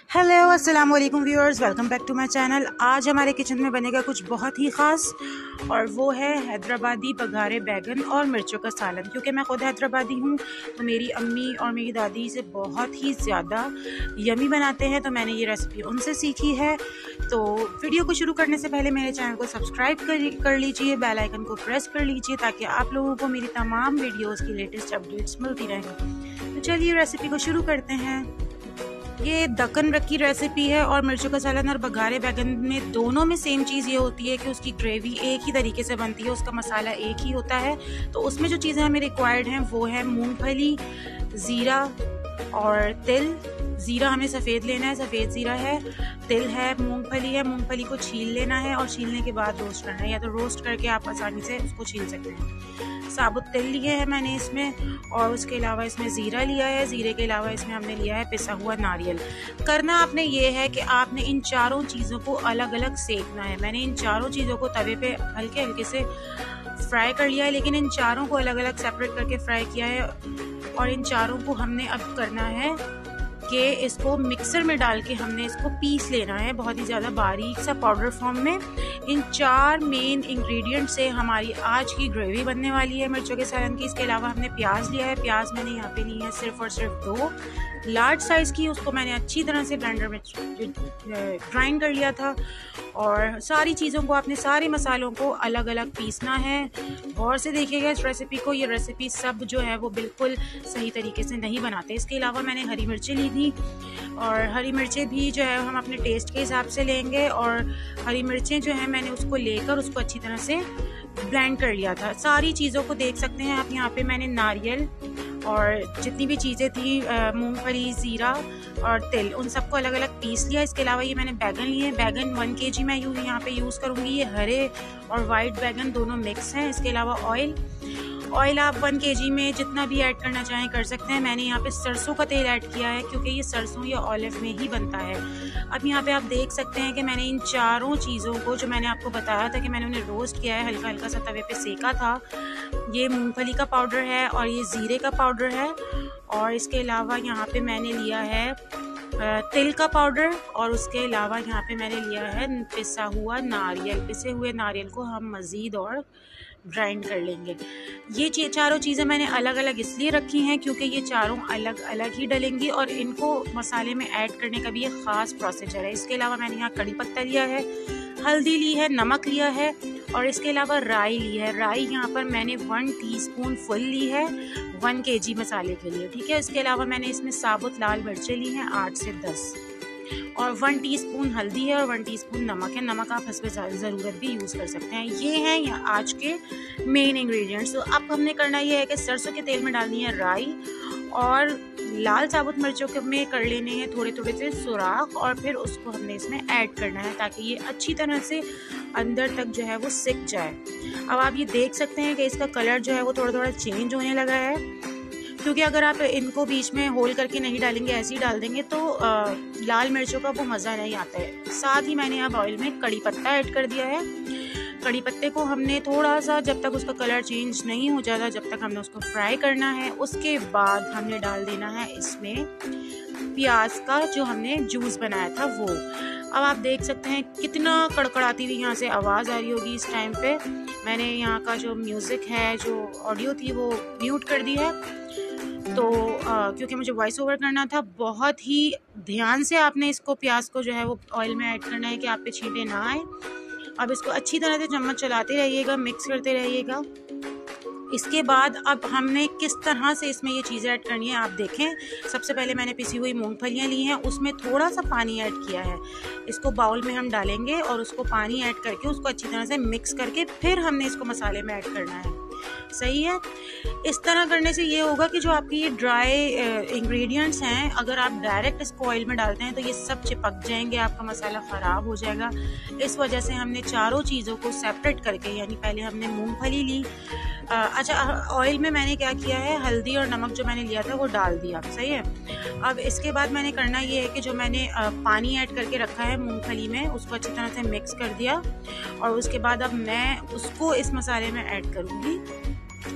Hello अस्सलाम वालेकुम viewers, welcome back to my channel. आज हमारे किचन में बनेगा कुछ बहुत ही ख़ास और वो है हैदराबादी बघारे बैगन और मिर्चों का सालन। क्योंकि मैं ख़ुद हैदराबादी हूँ तो मेरी अम्मी और मेरी दादी से बहुत ही ज़्यादा यमी बनाते हैं, तो मैंने ये रेसिपी उनसे सीखी है। तो वीडियो को शुरू करने से पहले मेरे चैनल को सब्सक्राइब कर लीजिए, बेल आइकन को प्रेस कर लीजिए ताकि आप लोगों को मेरी तमाम वीडियोज़ की लेटेस्ट अपडेट्स मिलती रहें। तो चलिए रेसिपी को शुरू करते हैं। ये दक्कन की रेसिपी है और मिर्चों का सालन और बघारे बैगन में दोनों में सेम चीज़ ये होती है कि उसकी ग्रेवी एक ही तरीके से बनती है, उसका मसाला एक ही होता है। तो उसमें जो चीज़ें हमें रिक्वायर्ड हैं वो है मूंगफली, ज़ीरा और तिल। ज़ीरा हमें सफ़ेद लेना है, सफ़ेद ज़ीरा है। तिल है, मूंगफली है, मूंगफली को छील लेना है और छीलने के बाद रोस्ट करना है, या तो रोस्ट करके आप आसानी से उसको छील सकते हैं। साबुत तिल लिए है मैंने इसमें, और उसके अलावा इसमें ज़ीरा लिया है। ज़ीरे के अलावा इसमें हमने लिया है पिसा हुआ नारियल। करना आपने ये है कि आपने इन चारों चीज़ों को अलग अलग सेकना है। मैंने इन चारों चीज़ों को तवे पे हल्के हल्के से फ्राई कर लिया है, लेकिन इन चारों को अलग अलग सेपरेट करके फ्राई किया है। और इन चारों को हमने अब करना है कि इसको मिक्सर में डाल के हमने इसको पीस लेना है बहुत ही ज़्यादा बारीक सा पाउडर फॉर्म में। इन चार मेन इंग्रेडिएंट से हमारी आज की ग्रेवी बनने वाली है मिर्चों के सालन की। इसके अलावा हमने प्याज लिया है। प्याज मैंने यहाँ पे ली है सिर्फ और सिर्फ 2 लार्ज साइज़ की। उसको मैंने अच्छी तरह से ब्लेंडर में ग्राइंड कर लिया था। और सारी चीज़ों को, आपने सारे मसालों को अलग अलग पीसना है। गौर से देखिएगा इस रेसिपी को, ये रेसिपी सब जो है वो बिल्कुल सही तरीके से नहीं बनाते। इसके अलावा मैंने हरी मिर्चें ली थी, और हरी मिर्चें भी जो है हम अपने टेस्ट के हिसाब से लेंगे। और हरी मिर्चें जो है मैंने उसको लेकर उसको अच्छी तरह से ब्लेंड कर लिया था। सारी चीज़ों को देख सकते हैं आप यहाँ पे। मैंने नारियल और जितनी भी चीज़ें थी, मूंगफली, ज़ीरा और तिल, उन सबको अलग अलग पीस लिया। इसके अलावा ये मैंने बैगन लिए हैं। बैगन 1 kg मैं यहाँ पे यूज़ करूँगी। ये हरे और वाइट बैगन दोनों मिक्स हैं। इसके अलावा ऑयल आप 1 kg में जितना भी ऐड करना चाहें कर सकते हैं। मैंने यहाँ पे सरसों का तेल ऐड किया है क्योंकि ये सरसों या ऑलिव में ही बनता है। अब यहाँ पे आप देख सकते हैं कि मैंने इन चारों चीज़ों को, जो मैंने आपको बताया था कि मैंने उन्हें रोस्ट किया है, हल्का हल्का सा तवे पे सेका था। ये मूंगफली का पाउडर है और ये ज़ीरे का पाउडर है। और इसके अलावा यहाँ पे मैंने लिया है तिल का पाउडर, और उसके अलावा यहाँ पे मैंने लिया है पिसा हुआ नारियल। पिसे हुए नारियल को हम मज़ीद और ग्राइंड कर लेंगे। ये चारों चीज़ें मैंने अलग अलग इसलिए रखी हैं क्योंकि ये चारों अलग अलग ही डलेंगी और इनको मसाले में ऐड करने का भी एक ख़ास प्रोसीजर है। इसके अलावा मैंने यहाँ कड़ी पत्ता लिया है, हल्दी ली है, नमक लिया है, और इसके अलावा राई ली है। राई यहाँ पर मैंने 1 टीस्पून फुल ली है 1 kg मसाले के लिए, ठीक है। इसके अलावा मैंने इसमें साबुत लाल मिर्चें ली हैं 8 से 10, और 1 टीस्पून हल्दी है और 1 टीस्पून नमक है। नमक आप हस्बे ज़रूरत भी यूज़ कर सकते हैं। ये हैं आज के मेन इंग्रेडिएंट्स। तो अब हमने करना ये है कि सरसों के तेल में डालनी है राई, और लाल साबुत मिर्चों के में कर लेने हैं थोड़े थोड़े से सुराख, और फिर उसको हमने इसमें ऐड करना है ताकि ये अच्छी तरह से अंदर तक जो है वो सिक जाए। अब आप ये देख सकते हैं कि इसका कलर जो है वो थोड़ा थोड़ा चेंज होने लगा है, क्योंकि अगर आप इनको बीच में होल करके नहीं डालेंगे, ऐसे ही डाल देंगे तो लाल मिर्चों का वो मज़ा नहीं आता है। साथ ही मैंने अब ऑयल में कड़ी पत्ता ऐड कर दिया है। कड़ी पत्ते को हमने थोड़ा सा, जब तक उसका कलर चेंज नहीं हो जाता, जब तक हमने उसको फ्राई करना है। उसके बाद हमने डाल देना है इसमें प्याज का जो हमने जूस बनाया था वो। अब आप देख सकते हैं कितना कड़कड़ाती हुई यहाँ से आवाज़ आ रही होगी इस टाइम पे। मैंने यहाँ का जो म्यूज़िक है, जो ऑडियो थी, वो म्यूट कर दी है, तो क्योंकि मुझे वॉइस ओवर करना था। बहुत ही ध्यान से आपने इसको, प्याज को जो है वो ऑयल में ऐड करना है कि आप पे छींटे ना आए। अब इसको अच्छी तरह से चम्मच चलाते रहिएगा, मिक्स करते रहिएगा। इसके बाद अब हमने किस तरह से इसमें ये चीज़ें ऐड करनी है आप देखें। सबसे पहले मैंने पिसी हुई मूंगफलियाँ ली हैं, उसमें थोड़ा सा पानी ऐड किया है। इसको बाउल में हम डालेंगे और उसको पानी ऐड करके उसको अच्छी तरह से मिक्स करके फिर हमने इसको मसाले में ऐड करना है। सही है। इस तरह करने से ये होगा कि जो आपकी ये ड्राई इंग्रेडिएंट्स हैं, अगर आप डायरेक्ट इसको ऑयल में डालते हैं तो ये सब चिपक जाएंगे, आपका मसाला ख़राब हो जाएगा। इस वजह से हमने चारों चीज़ों को सेपरेट करके, यानी पहले हमने मूंगफली ली, अच्छा ऑयल में मैंने क्या किया है, हल्दी और नमक जो मैंने लिया था वो डाल दिया। सही है। अब इसके बाद मैंने करना ये है कि जो मैंने पानी ऐड करके रखा है मूंगफली में, उसको अच्छी तरह से मिक्स कर दिया, और उसके बाद अब मैं उसको इस मसाले में ऐड करूँगी।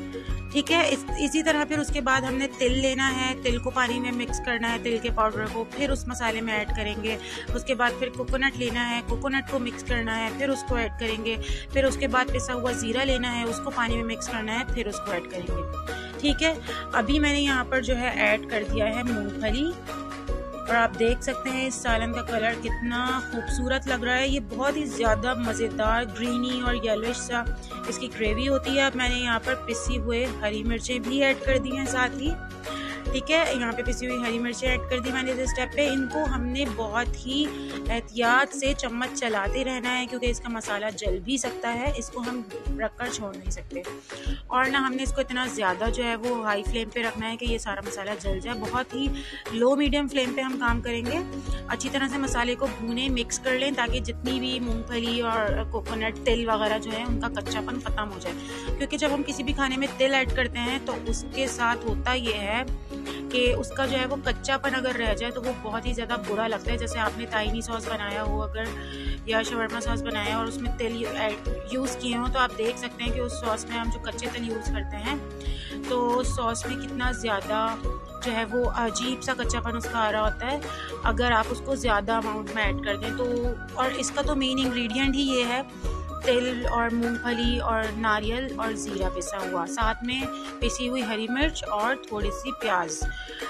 ठीक है। इसी तरह फिर उसके बाद हमने तिल लेना है, तिल को पानी में मिक्स करना है, तिल के पाउडर को फिर उस मसाले में ऐड करेंगे। उसके बाद फिर कोकोनट लेना है, कोकोनट को मिक्स करना है, फिर उसको ऐड करेंगे। फिर उसके बाद पिसा हुआ ज़ीरा लेना है, उसको पानी में मिक्स करना है, फिर उसको ऐड करेंगे। ठीक है। अभी मैंने यहाँ पर जो है ऐड कर दिया है मूंगफली, और आप देख सकते हैं इस सालन का कलर कितना खूबसूरत लग रहा है। ये बहुत ही ज़्यादा मज़ेदार ग्रीनी और येलोइश सा इसकी ग्रेवी होती है। अब मैंने यहाँ पर पिसी हुए हरी मिर्चें भी ऐड कर दी हैं साथ ही। ठीक है, यहाँ पे पिसी हुई हरी मिर्चें ऐड कर दी मैंने इस स्टेप पे। इनको हमने बहुत ही एहतियात से चम्मच चलाते रहना है, क्योंकि इसका मसाला जल भी सकता है, इसको हम रखकर छोड़ नहीं सकते। और ना हमने इसको इतना ज़्यादा जो है वो हाई फ्लेम पे रखना है कि ये सारा मसाला जल जाए। बहुत ही लो मीडियम फ्लेम पे हम काम करेंगे। अच्छी तरह से मसाले को भूनें, मिक्स कर लें, ताकि जितनी भी मूँगफली और कोकोनट, तिल वगैरह जो है उनका कच्चापन ख़त्म हो जाए। क्योंकि जब हम किसी भी खाने में तिल ऐड करते हैं तो उसके साथ होता ये है कि उसका जो है वो कच्चापन अगर रह जाए तो वो बहुत ही ज़्यादा बुरा लगता है। जैसे आपने ताहिनी सॉस बनाया हो अगर, या शवरमा सॉस बनाया और उसमें तिल यूज़ किए हों, तो आप देख सकते हैं कि उस सॉस में हम जो कच्चे तिल यूज़ करते हैं तो सॉस में कितना ज़्यादा जो है वो अजीब सा कच्चापन उसका आ रहा होता है अगर आप उसको ज़्यादा अमाउंट में ऐड कर दें तो। और इसका तो मेन इंग्रेडिएंट ही ये है, तिल और मूंगफली और नारियल और ज़ीरा पिसा हुआ, साथ में पिसी हुई हरी मिर्च और थोड़ी सी प्याज।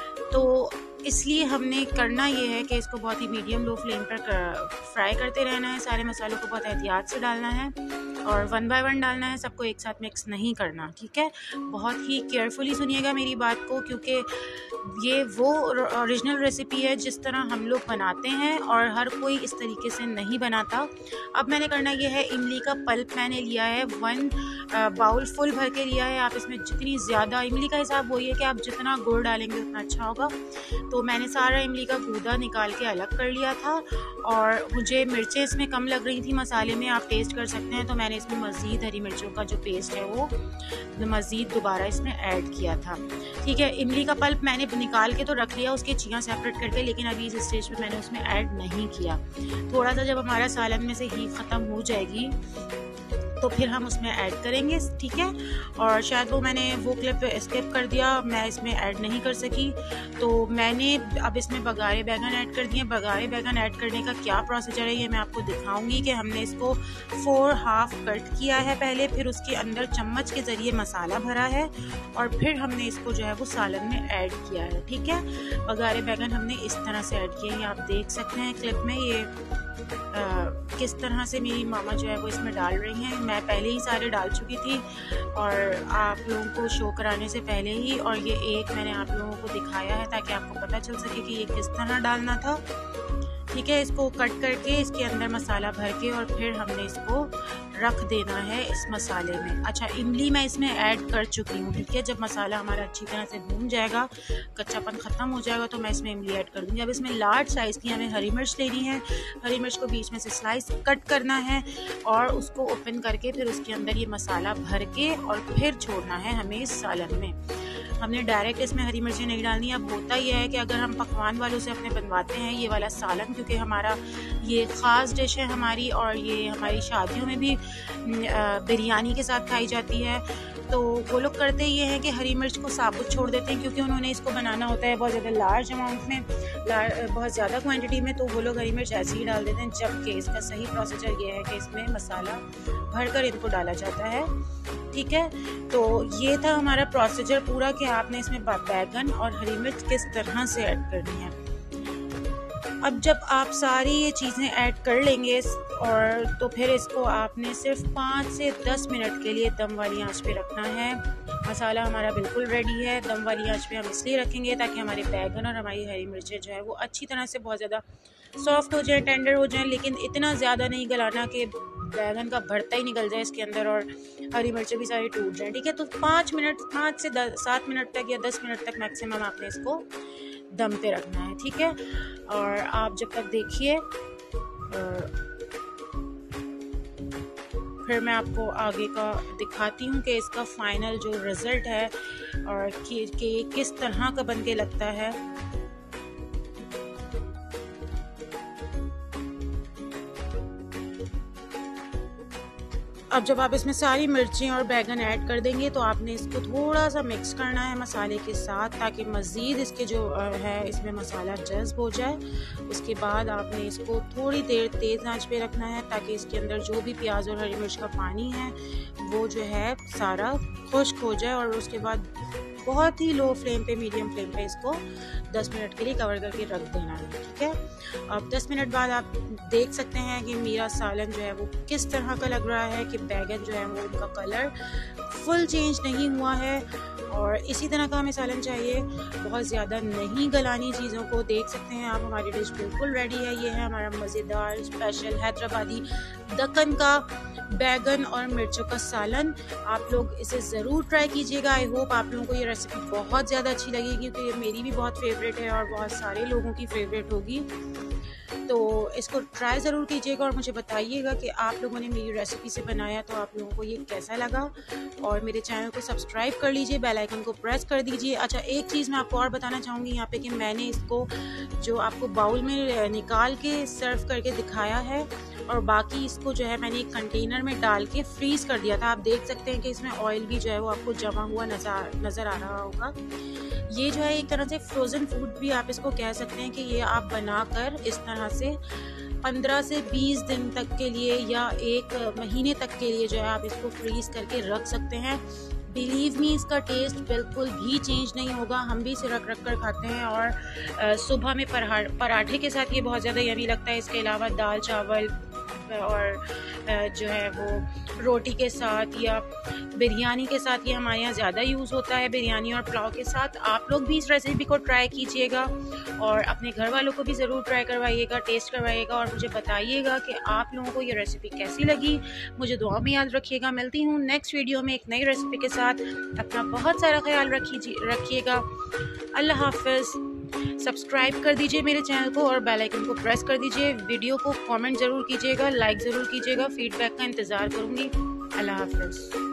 तो इसलिए हमने करना ये है कि इसको बहुत ही मीडियम लो फ्लेम पर फ्राई करते रहना है। सारे मसालों को बहुत एहतियात से डालना है और 1 बाय 1 डालना है, सबको एक साथ मिक्स नहीं करना। ठीक है, बहुत ही केयरफुली सुनिएगा मेरी बात को, क्योंकि ये वो ओरिजिनल रेसिपी है जिस तरह हम लोग बनाते हैं और हर कोई इस तरीके से नहीं बनाता। अब मैंने करना ये है, इमली का पल्प मैंने लिया है 1 बाउल फुल भर के लिया है। आप इसमें जितनी ज़्यादा, इमली का हिसाब वही है कि आप जितना गुड़ डालेंगे उतना अच्छा होगा। तो मैंने सारा इमली का गूदा निकाल के अलग कर लिया था, और मुझे मिर्चें इसमें कम लग रही थी मसाले में, आप टेस्ट कर सकते हैं, तो मैंने इसमें मज़ीद हरी मिर्चों का जो पेस्ट है वो मज़ीद दोबारा इसमें ऐड किया था। ठीक है, इमली का पल्प मैंने निकाल के तो रख लिया उसके छियाँ सेपरेट करके, लेकिन अभी इस स्टेज पे मैंने उसमें ऐड नहीं किया। थोड़ा सा जब हमारा सालन में से हीट ख़त्म हो जाएगी तो फिर हम उसमें ऐड करेंगे। ठीक है, और शायद मैंने वो क्लिप स्किप कर दिया, मैं इसमें ऐड नहीं कर सकी, तो मैंने अब इसमें बघारे बैगन ऐड कर दिए। बघारे बैगन ऐड करने का क्या प्रोसीजर है ये मैं आपको दिखाऊंगी कि हमने इसको 4 हाफ कट किया है पहले, फिर उसके अंदर चम्मच के ज़रिए मसाला भरा है और फिर हमने इसको जो है वो सालन में ऐड किया है। ठीक है, बघारे बैगन हमने इस तरह से ऐड किए हैं, आप देख सकते हैं क्लिप में ये किस तरह से मेरी मामा जो है वो इसमें डाल रही हैं। मैं पहले ही सारे डाल चुकी थी और आप लोगों को शो कराने से पहले ही, और ये एक मैंने आप लोगों को दिखाया है ताकि आपको पता चल सके कि ये किस तरह डालना था। ठीक है, इसको कट करके इसके अंदर मसाला भर के और फिर हमने इसको रख देना है इस मसाले में। अच्छा, इमली मैं इसमें ऐड कर चुकी हूँ। ठीक है, जब मसाला हमारा अच्छी तरह से भून जाएगा, कच्चापन ख़त्म हो जाएगा, तो मैं इसमें इमली ऐड कर दूँगी। अब इसमें लार्ज साइज़ की हमें हरी मिर्च लेनी है। हरी मिर्च को बीच में से स्लाइस कट करना है और उसको ओपन करके फिर उसके अंदर ये मसाला भर के और फिर छोड़ना है हमें इस सालन में। हमने डायरेक्ट इसमें हरी मिर्चें नहीं डालनी। अब होता यह है कि अगर हम पकवान वालों से अपने बनवाते हैं ये वाला सालन, क्योंकि हमारा ये ख़ास डिश है हमारी, और ये हमारी शादियों में भी बिरयानी के साथ खाई जाती है, तो वो लोग करते ये हैं कि हरी मिर्च को साबुत छोड़ देते हैं, क्योंकि उन्होंने इसको बनाना होता है बहुत ज़्यादा लार्ज अमाउंट में, बहुत ज़्यादा क्वांटिटी में, तो वो लोग हरी मिर्च ऐसे ही डाल देते हैं। जबकि इसका सही प्रोसीजर ये है कि इसमें मसाला भरकर इनको डाला जाता है। ठीक है, तो ये था हमारा प्रोसीजर पूरा कि आपने इसमें बैगन और हरी मिर्च किस तरह से ऐड करनी है। अब जब आप सारी ये चीज़ें ऐड कर लेंगे और तो फिर इसको आपने सिर्फ 5 से 10 मिनट के लिए दम वाली आंच पे रखना है। मसाला हमारा बिल्कुल रेडी है। दम वाली आंच पे हम इसलिए रखेंगे ताकि हमारे बैगन और हमारी हरी मिर्चें जो है वो अच्छी तरह से बहुत ज़्यादा सॉफ्ट हो जाए, टेंडर हो जाए, लेकिन इतना ज़्यादा नहीं गलाना कि बैगन का भरता ही निकल जाए इसके अंदर और हरी मिर्चें भी सारी टूट जाएं। ठीक है, तो 5 से 7 मिनट तक या 10 मिनट तक मैक्सिमम आपने इसको दम पे रखना है। ठीक है, और आप जब तक देखिए, फिर मैं आपको आगे का दिखाती हूँ कि इसका फाइनल जो रिज़ल्ट है और कि किस तरह का बन के लगता है। अब जब आप इसमें सारी मिर्चें और बैगन ऐड कर देंगे तो आपने इसको थोड़ा सा मिक्स करना है मसाले के साथ, ताकि मज़ीद इसके जो है इसमें मसाला जज्ब हो जाए। उसके बाद आपने इसको थोड़ी देर तेज़ आंच पे रखना है, ताकि इसके अंदर जो भी प्याज और हरी मिर्च का पानी है वो जो है सारा खुश्क हो जाए। और उसके बाद बहुत ही लो फ्लेम पे, मीडियम फ्लेम पे इसको 10 मिनट के लिए कवर करके रख देना है, ठीक है। अब 10 मिनट बाद आप देख सकते हैं कि मेरा सालन जो है वो किस तरह का लग रहा है, कि बैगन जो है वो उनका कलर फुल चेंज नहीं हुआ है। और इसी तरह का हमें सालन चाहिए, बहुत ज़्यादा नहीं गलानी चीज़ों को। देख सकते हैं आप हमारी डिश बिल्कुल रेडी है। ये है हमारा मज़ेदार स्पेशल हैदराबादी दक्कन का बैगन और मिर्चों का सालन। आप लोग इसे ज़रूर ट्राई कीजिएगा। आई होप आप लोगों को ये रेसिपी बहुत ज़्यादा अच्छी लगेगी, क्योंकि ये मेरी भी बहुत फेवरेट है और बहुत सारे लोगों की फेवरेट होगी। तो इसको ट्राई ज़रूर कीजिएगा और मुझे बताइएगा कि आप लोगों ने मेरी रेसिपी से बनाया तो आप लोगों को ये कैसा लगा। और मेरे चैनल को सब्सक्राइब कर लीजिए, बेल आइकन को प्रेस कर दीजिए। अच्छा, एक चीज़ मैं आपको और बताना चाहूँगी यहाँ पे, कि मैंने इसको जो आपको बाउल में निकाल के सर्व करके दिखाया है, और बाकी इसको जो है मैंने एक कंटेनर में डाल के फ्रीज़ कर दिया था। आप देख सकते हैं कि इसमें ऑयल भी जो है वो आपको जमा हुआ नज़र आ रहा होगा। ये जो है एक तरह से फ्रोज़न फूड भी आप इसको कह सकते हैं, कि ये आप बनाकर इस तरह से 15 से 20 दिन तक के लिए या 1 महीने तक के लिए जो है आप इसको फ्रीज़ करके रख सकते हैं। बिलीव मी, इसका टेस्ट बिल्कुल भी चेंज नहीं होगा। हम भी इसे रख कर खाते हैं, और सुबह में पराठे के साथ ये बहुत ज़्यादा यमी लगता है। इसके अलावा दाल चावल और जो है वो रोटी के साथ या बिरयानी के साथ ये हमारे यहाँ ज़्यादा यूज़ होता है, बिरयानी और पुलाव के साथ। आप लोग भी इस रेसिपी को ट्राई कीजिएगा और अपने घर वालों को भी ज़रूर ट्राई करवाइएगा, टेस्ट करवाइएगा, और मुझे बताइएगा कि आप लोगों को ये रेसिपी कैसी लगी। मुझे दुआ में याद रखिएगा। मिलती हूँ नेक्स्ट वीडियो में एक नई रेसिपी के साथ। अपना बहुत सारा ख्याल रखिएगा। अल्लाह हाफ़िज़। सब्सक्राइब कर दीजिए मेरे चैनल को और बेल आइकन को प्रेस कर दीजिए। वीडियो को कमेंट ज़रूर कीजिएगा, लाइक ज़रूर कीजिएगा। फीडबैक का इंतज़ार करूँगी। अल्लाह हाफ़िज़।